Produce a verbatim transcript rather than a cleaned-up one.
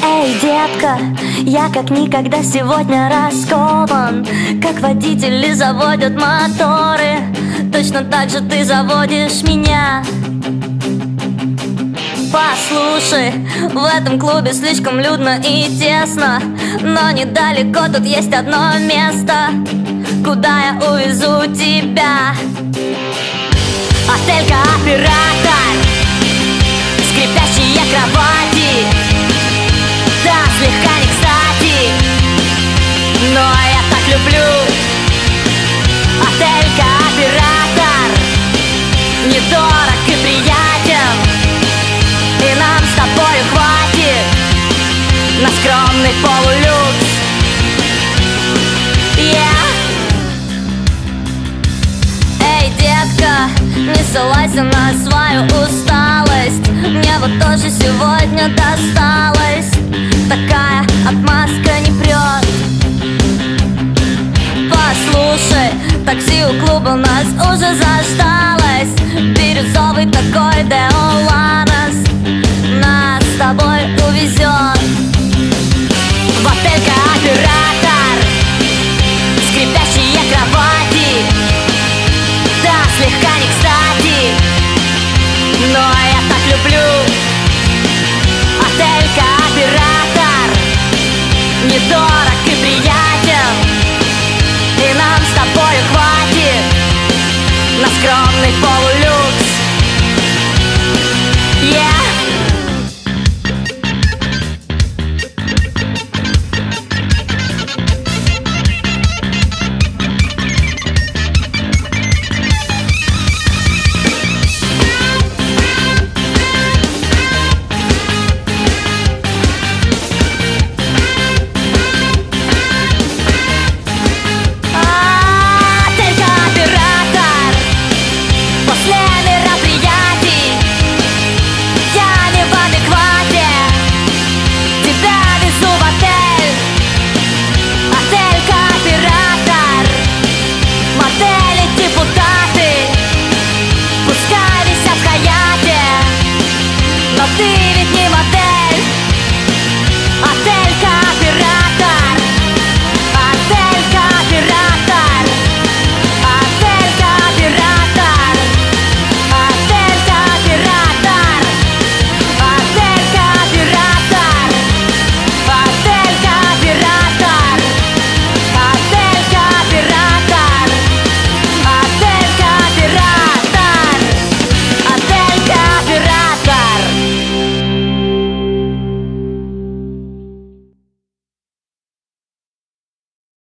Эй, детка, я как никогда сегодня раскован. Как водители заводят моторы, точно так же ты заводишь меня. Послушай, в этом клубе слишком людно и тесно, но недалеко тут есть одно место, куда я увезу тебя. Отель Кооператор, скрипящие кровати, да, слегка не кстати, но я так люблю. Отель Кооператор недорог и приятен, и нам с тобою хватит на скромный полулюкс. Yeah. Эй, детка, не ссылайся на свою усталость, мне вот тоже сегодня досталось. Такая отмазка не прет. Послушай, такси у клуба у нас уже заждалось. Бирюзовый такой Деоланос нас с тобой увезет.